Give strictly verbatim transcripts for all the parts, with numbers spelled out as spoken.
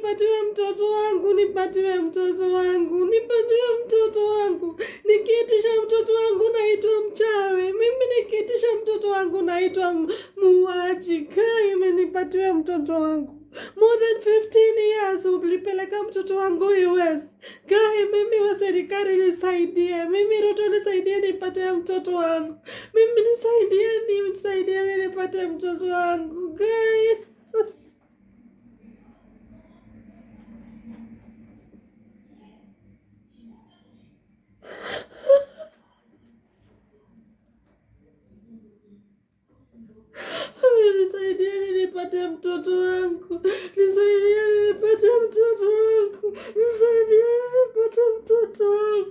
nipatiwe mtoto wangu, nipatiwe mtoto wangu, nipatiwe mtoto wangu. Nikiitisha mtoto wangu naitwa mchawi. Mimi nikiitisha mtoto wangu naitwa muuaji. Kai, nipatiwe mtoto wangu. More than fifteen years ulipeleka mtoto wangu U S. Kai, mimi wa serikali nisaidie. Mimi Ruto nisaidie nipate mtoto wangu. Mimi nisaidie nisaidie nipate mtoto wangu. Kai. Nisaidie nipate mtoto wangu. Nisaidie nipate mtoto wangu. Nisaidie nipate mtoto wangu.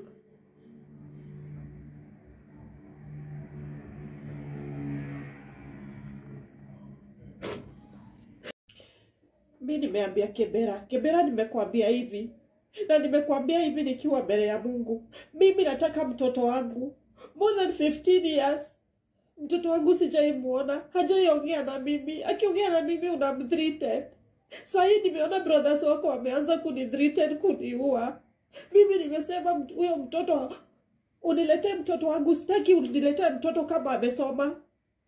Mimi nimeambia Kibera, Kibera nimekuambia hivi. Na nimekuambia hivi nikiwa mbele ya Mungu. Mimi nataka mtoto wangu. More than fifteen years. Mtoto wangu sijaimuona, hajaiongea na mimi. Akiongea na mimi unamthreaten. Sasa nimeona brothers wako wameanza kunithreaten, kuniua. Mimi nimesema huyo mtoto uniletee mtoto wangu, sitaki uniletee mtoto kama amesoma.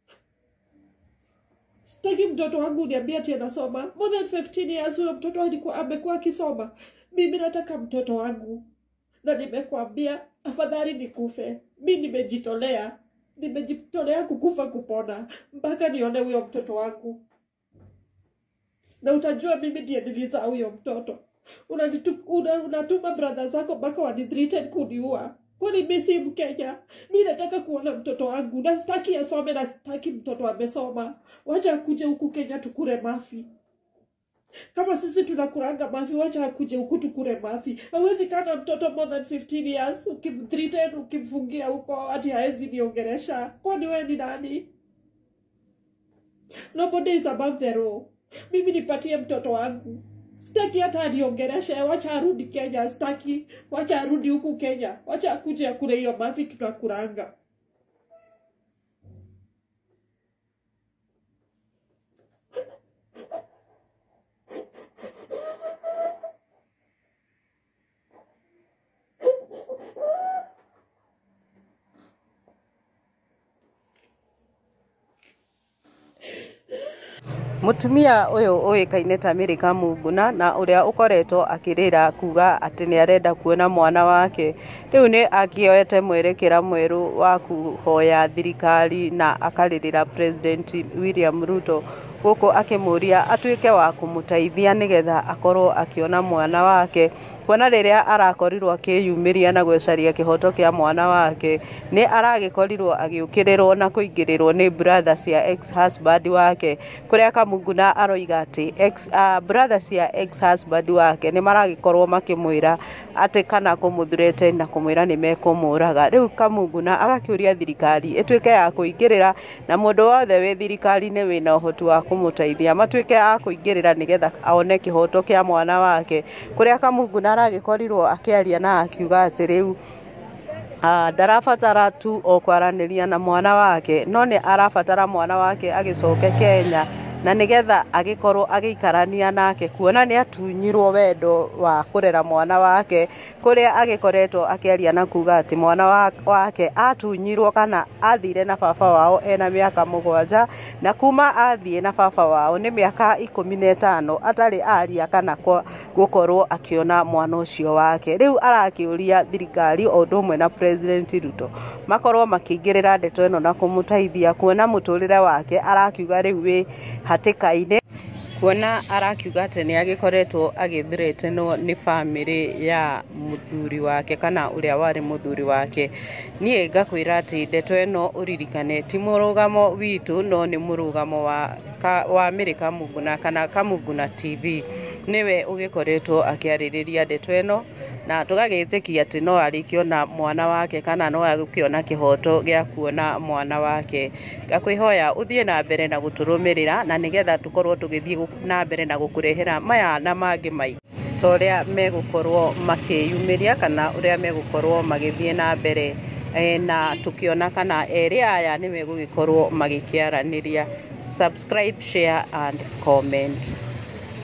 Sitaki mtoto wangu uniambie ati anasoma. More than fifteen years huyo mtoto alikuwa amekuwa akisoma. Mimi nataka mtoto wangu. Na nimekuambia afadhali nikufe. Mimi nimejitolea. Nimejitolea kukufa kupona mpaka nione huyo mtoto wangu. Na utajua mimi ndiye nilizaa huyo mtoto. Unatuma una brothers zako mpaka wanithreaten kuniua. Kwani mimi si Mkenya? Mimi nataka kuona mtoto wangu. Na sitaki asome na sitaki mtoto amesoma. Wacha akuje huku Kenya tukure mafi. Kama sisi tunakuranga mafi, wacha akuje huku tukure mafi. Hawezi kana mtoto more than fifteen years ukimthreaten, ukimfungia huko ati haezi niongelesha. Kwani wewe ni nani? Nobody is above the law. Mimi nipatie mtoto wangu. Sitaki hata aniongeleshe, wacha arudi Kenya, sitaki. Wacha arudi huku Kenya. Wacha akuje akule hiyo mafi tunakuranga. Mutumia uyu uikaine ta Mary Kamunguna na uria ukoretwo akirira kuga ati ni arenda kuona mwana wake. Riu ni akioete mwerekera mweru wa kuhoya thirikari na akaririra President William Ruto guku akimuria atuike wa kumutaithia nigetha akorwo akiona mwana wake. Kuona riria arakorirwo akiyumiria na gwecaria kihoto kia mwana wake, ni aragikorirwo agiukirirwo na kuingirirwo ni brothers ya ex husband wake, kuria Kamunguna aroiga ati ex uh, brothers ya ex husband wake ni maragikorwo makimwira ati kana kumuthurete na kumwira ni mekumuraga. Riu Kamunguna agakiuria thirikari ituike ya kuingirira na mundu wothe wi thirikari ni wina uhoti wa kumutaithia matuike a kuingirira nigetha aone kihoto kia mwana wake. Kuria Kamunguna aragikorirwo akiaria na akiuga ati riu Uh, ndarabatara tu o kwaraniria na mwana wake, no ni arabatara mwana wake agicoke Kenya na nigetha agikorwo agiikarania nake, kuona ni atunyirwo wendo wa kurera mwana wake, kuria agikoretwo akiaria na kuga ati mwana wake atunyirwo kana athire na baba wao ena miaka mugwanja, na kuma athie na baba wao ni miaka ikumi na itano atari aria kana gukorwo akiona mwana ucio wake. Riu arakiuria thirikari o ndumwe na President Ruto makorwo makingirira ndeto eno na kumutaithia, kuona muturire wake arakiuga riu wi hatikaine, kuona arakiuga ati ni agikoretwo agithretenwo ni family ya muthuri wake kana uria wari muthuri wake. Nie ngakwira ati ndeto eno uririkane ti murugamo witu, no ni murugamo wa ka, wa Mary Kamunguna kana Kamunguna T V niwe ugikoretwo akiaririria ndeto eno, na tugagitikia ati no arikiona mwana wake kana no agukiona kihoto gia kuona mwana wake. Ngakwihoya uthie na mbere na guturumirira na nigetha tukorwo tugithie na mbere na gukurehera maya na mangi mai toria megukorwo makiyumiria kana uria megukorwo magithie na mbere e, na tukiona kana eri aya ni megugikorwo magikiaraniria. Subscribe, share and comment.